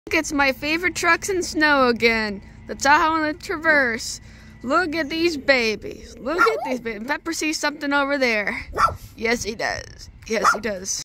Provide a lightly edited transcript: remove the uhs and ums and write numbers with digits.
It's my favorite trucks in snow again. The Tahoe and the Traverse. Look at these babies. Look at these babies. Pepper sees something over there. Yes, he does. Yes, he does.